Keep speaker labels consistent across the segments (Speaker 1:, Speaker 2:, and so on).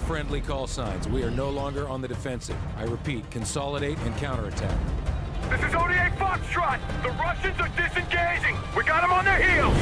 Speaker 1: friendly call signs. We are no longer on the defensive. I repeat, consolidate and counterattack.
Speaker 2: This is ODA Foxtrot! The Russians are disengaging! We got them on their heels!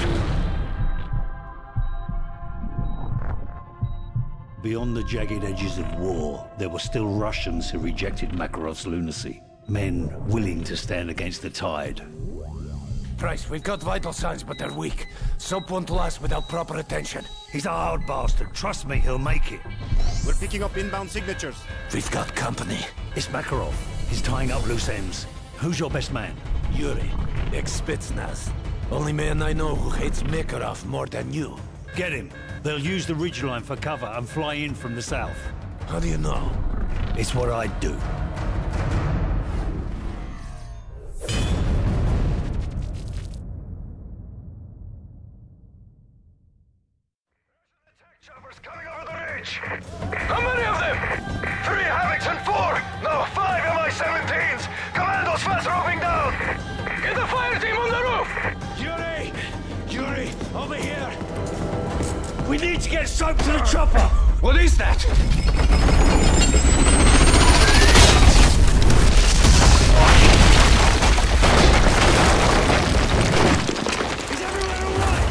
Speaker 3: Beyond the jagged edges of war, there were still Russians who rejected Makarov's lunacy. Men willing to stand against the tide.
Speaker 4: Price, we've got vital signs, but they're weak. Soap won't last without proper attention. He's a hard bastard. Trust me, he'll make it.
Speaker 5: We're picking up inbound signatures.
Speaker 4: We've got company.
Speaker 3: It's Makarov. He's tying up loose ends. Who's your best man?
Speaker 4: Yuri, ex-Spetsnaz. Only man I know who hates Makarov more than you.
Speaker 3: Get him. They'll use the ridgeline for cover and fly in from the south.
Speaker 4: How do you know?
Speaker 3: It's what I'd do.
Speaker 2: Choppers coming over the ridge! How many of them? 3 Havocs and 4! No, 5 Mi-17s! Commandos fast roving down! Get the fire team on the roof!
Speaker 4: Yuri! Yuri, over here! We need to get soap to the chopper!
Speaker 2: What is that?
Speaker 4: Is everyone alright?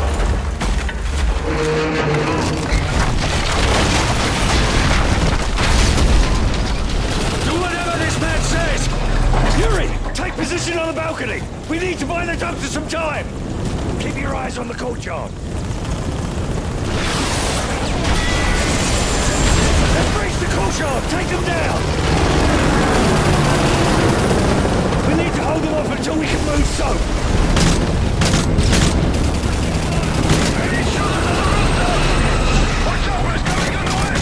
Speaker 4: Do whatever this man says! Yuri, take position on the balcony! We need to buy the doctor some time! Keep your eyes on the courtyard! Embrace the courtyard! Take them down! We need to hold them off until we can move soap!
Speaker 2: Watch out, what's coming on the way!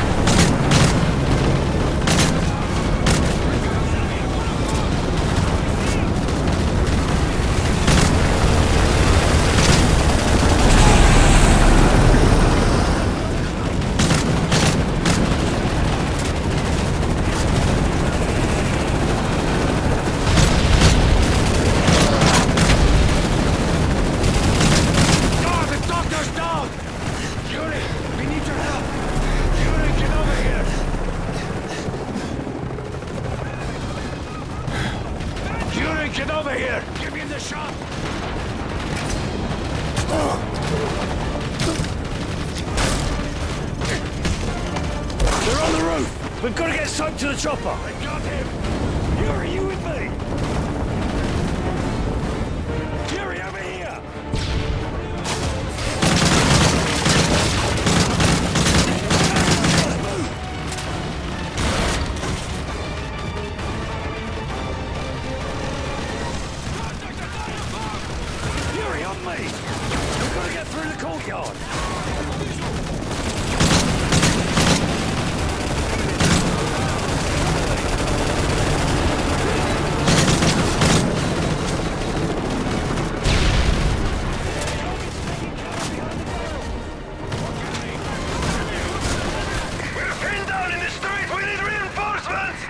Speaker 4: Get over here! Give me the shot! They're on the roof! We've got to get soap to the chopper! I got him! Yuri, you with me? Yuri, over here! Yuri, on me! We've got to get through the courtyard!
Speaker 2: We're pinned down in the street! We need reinforcements!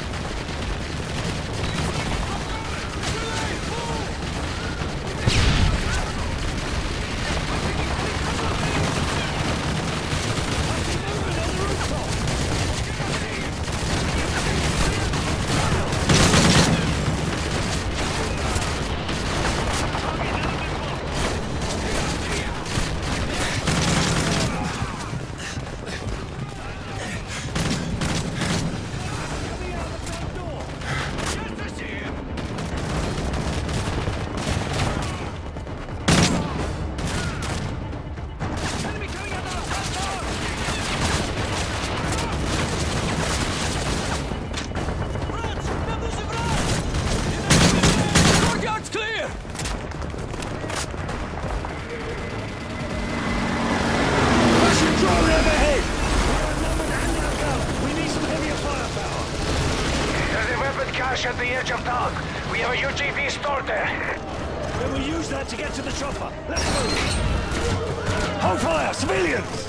Speaker 4: Courtyard's clear! Russian drone overhead! We're outnumbered and outgunned. We need some heavier firepower.
Speaker 2: There's a weapon cache at the edge of town. We have a UGV stored there.
Speaker 4: We will use that to get to the chopper. Let's move! Hold fire! Civilians!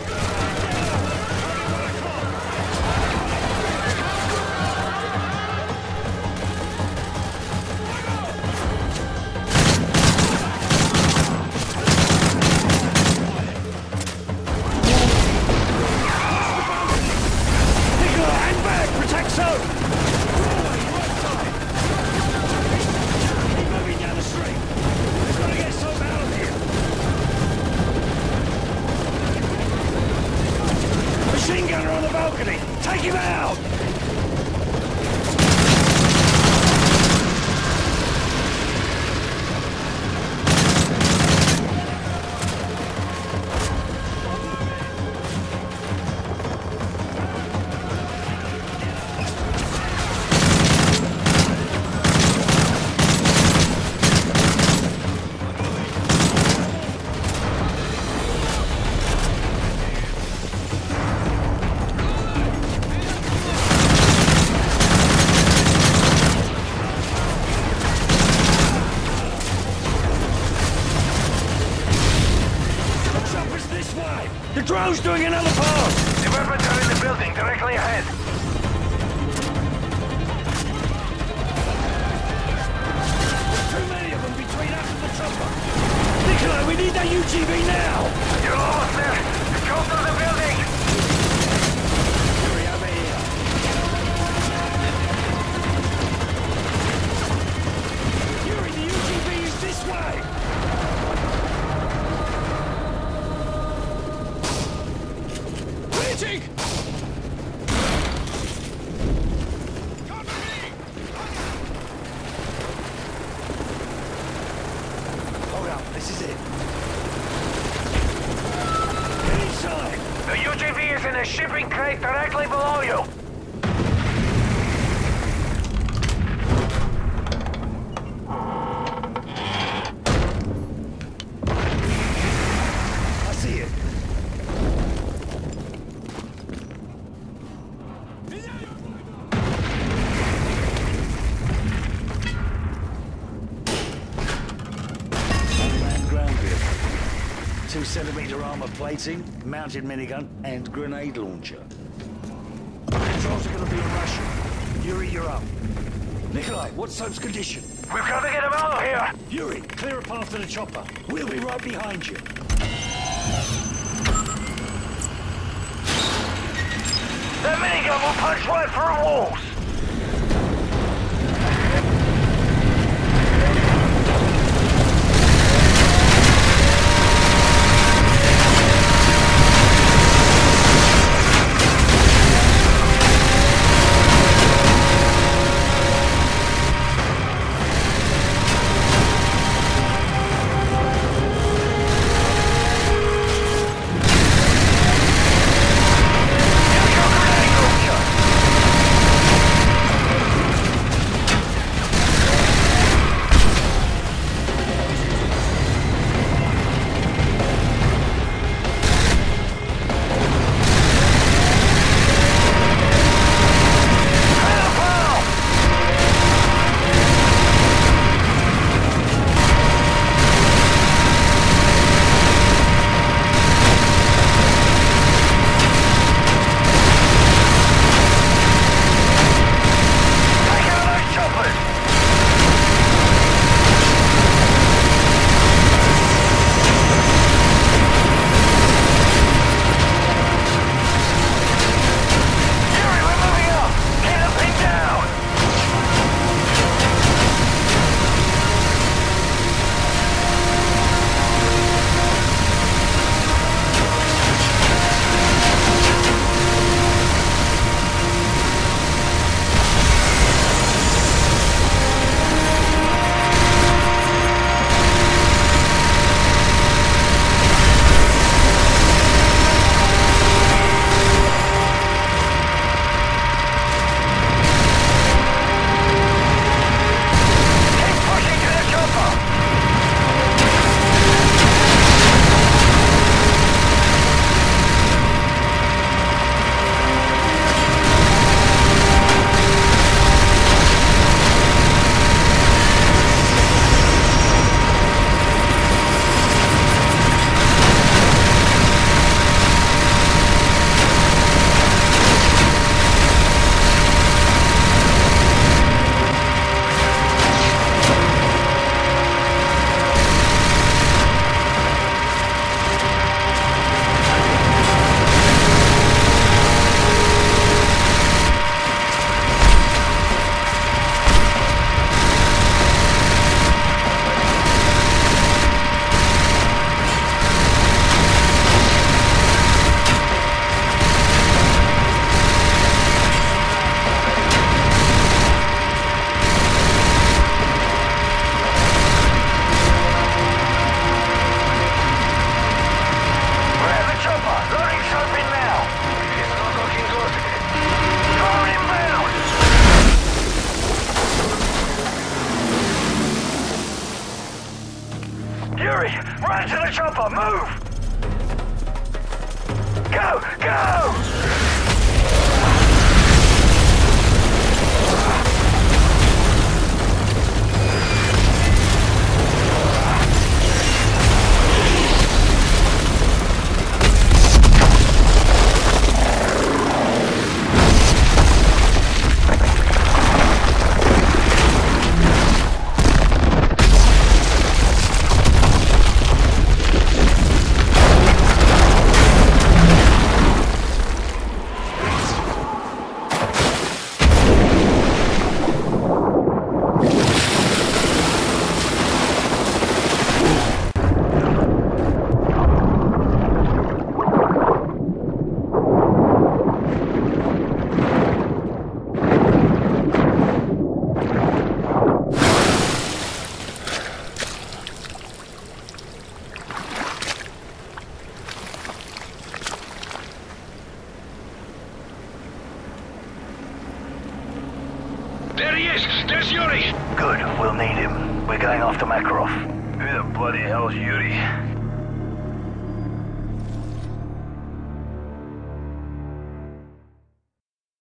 Speaker 4: Machine gunner on the balcony! Take him out! The drone's doing another pass!
Speaker 2: The weapons are in the building, directly ahead.
Speaker 4: Too many of them between us and the chopper! Nikolai, we need that UGV now!
Speaker 2: You're almost there. Go through the building!
Speaker 4: Hurry over here. Yuri, the UGV is this way!
Speaker 1: Reaching!
Speaker 4: Hold up, this is it. Get inside!
Speaker 2: The UGV is in a shipping crate directly below you.
Speaker 4: I see it. Unmanned ground vehicle. 2-centimeter armor plating, mounted minigun, and grenade launcher. Controls are gonna be in Russian. Yuri, you're up. Nikolai, what's Soap's condition?
Speaker 2: We've got to get him out of here.
Speaker 4: Yuri, clear a path to the chopper. We'll be right behind you.
Speaker 2: That minigun will punch right through walls. the chopper! Move! Go! Go!
Speaker 6: There he is! There's Yuri!
Speaker 2: Good, we'll need him. We're going after Makarov.
Speaker 6: Who the bloody hell's Yuri?